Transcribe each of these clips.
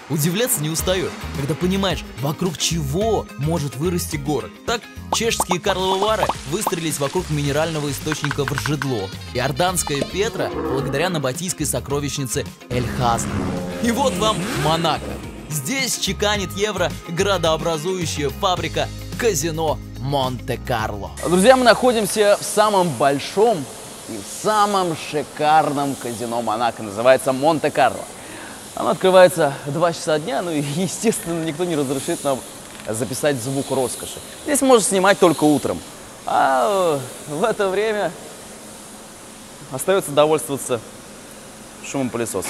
Удивляться не устаешь, когда понимаешь, вокруг чего может вырасти город. Так, чешские Карловы Вары выстроились вокруг минерального источника Вржедло, иорданская Петра благодаря набатийской сокровищнице Эль-Хазна. И вот вам Монако. Здесь чеканит евро градообразующая фабрика казино Монте-Карло. Друзья, мы находимся в самом большом и в самом шикарном казино Монако. Называется Монте-Карло. Оно открывается в 2 часа дня, ну и, естественно, никто не разрешит нам записать звук роскоши. Здесь можно снимать только утром, а в это время остается довольствоваться шумом пылесоса.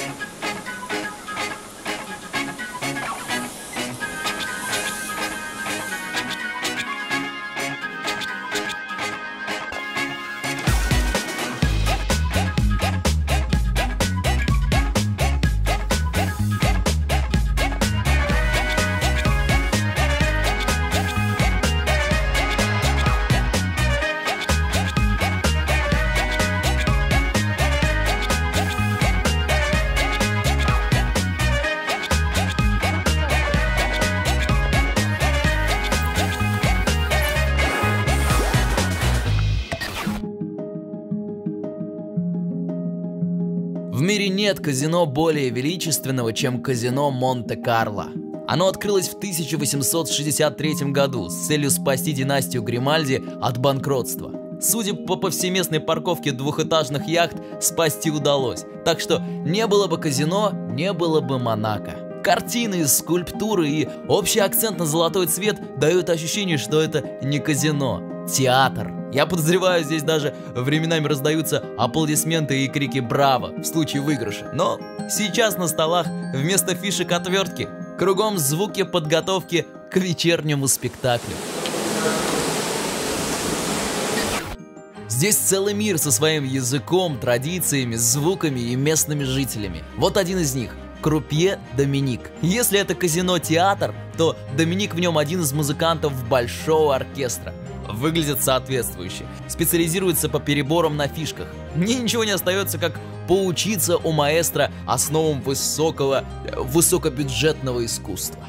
В мире нет казино более величественного, чем казино Монте-Карло. Оно открылось в 1863 году с целью спасти династию Гримальди от банкротства. Судя по повсеместной парковке двухэтажных яхт, спасти удалось. Так что не было бы казино, не было бы Монако. Картины, скульптуры и общий акцент на золотой цвет дают ощущение, что это не казино, театр. Я подозреваю, здесь даже временами раздаются аплодисменты и крики «Браво!» в случае выигрыша. Но сейчас на столах вместо фишек отвертки, кругом звуки подготовки к вечернему спектаклю. Здесь целый мир со своим языком, традициями, звуками и местными жителями. Вот один из них. Крупье Доминик. Если это казино-театр, то Доминик в нем один из музыкантов большого оркестра. Выглядит соответствующе. Специализируется по переборам на фишках. Мне ничего не остается, как поучиться у маэстро основам высокобюджетного искусства.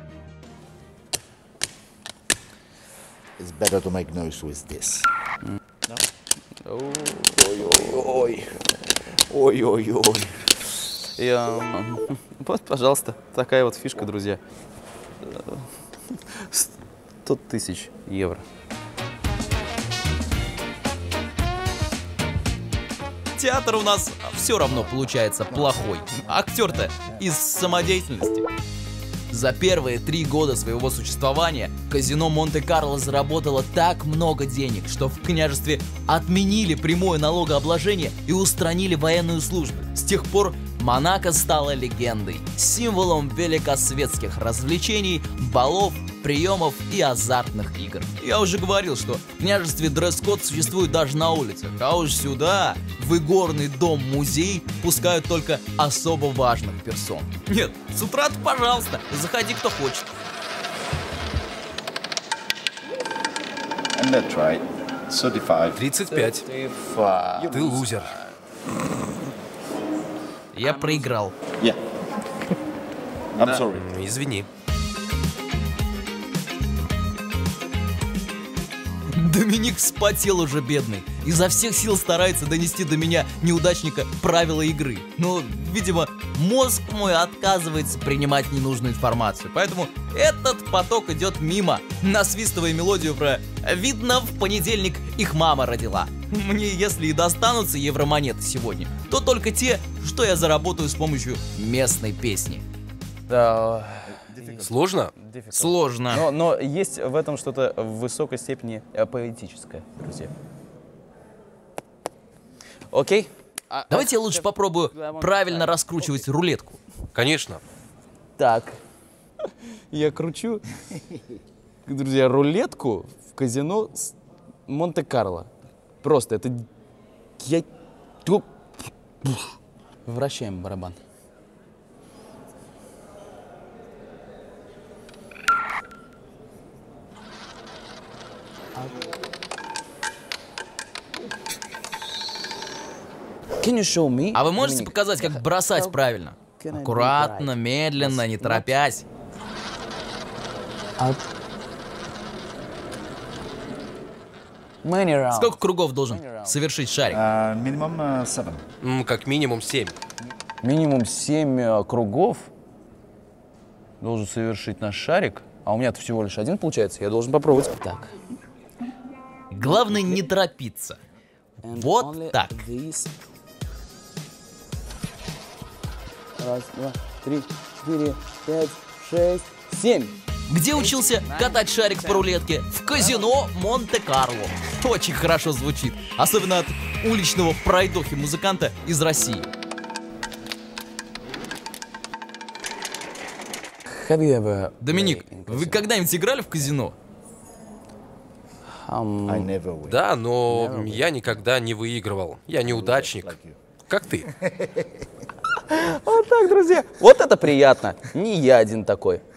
It's better to make noise with this. No? Ой-ой-ой. Вот, пожалуйста, такая вот фишка, друзья. 100 тысяч евро. Театр у нас все равно получается плохой. Актер-то из самодеятельности. За первые 3 года своего существования казино Монте-Карло заработало так много денег, что в княжестве отменили прямое налогообложение и устранили военную службу. С тех пор Монако стала легендой, символом великосветских развлечений, балов, приемов и азартных игр. Я уже говорил, что в княжестве дресс-код существует даже на улицах, а уж сюда, в игорный дом-музей, пускают только особо важных персон. Нет, с утра-то, пожалуйста, заходи кто хочет. And that's right. 35. 35. Ты лузер. Я проиграл. Yeah. I'm sorry. Извини. Доминик вспотел уже, бедный. Изо всех сил старается донести до меня, неудачника, правила игры. Но, видимо, мозг мой отказывается принимать ненужную информацию. Поэтому этот поток идет мимо, насвистывая мелодию про «Видно, в понедельник их мама родила». Мне, если и достанутся евромонеты сегодня, то только те, что я заработаю с помощью местной песни. Да. Сложно? Сложно. Но есть в этом что-то в высокой степени поэтическое, друзья. Окей? Давайте я лучше попробую правильно раскручивать рулетку. Конечно. Так. Я кручу, друзья, рулетку в казино Монте-Карло. Просто это... Вращаем барабан. А вы можете показать, как бросать правильно? Аккуратно, медленно, не торопясь. Сколько кругов должен совершить шарик? Minimum 7. Как минимум 7. Минимум 7 кругов должен совершить наш шарик. А у меня-то всего лишь один получается. Я должен попробовать. Так. Главное не торопиться. Вот так. Раз, два, 3, 4, 5, 6, 7. Где учился катать шарик по рулетке? В казино Монте-Карло. Очень хорошо звучит. Особенно от уличного пройдохи-музыканта из России. Доминик, вы когда-нибудь играли в казино? I never win. Да, но я никогда не выигрывал. Я неудачник. Как ты? Вот так, друзья. Вот это приятно. Не я один такой.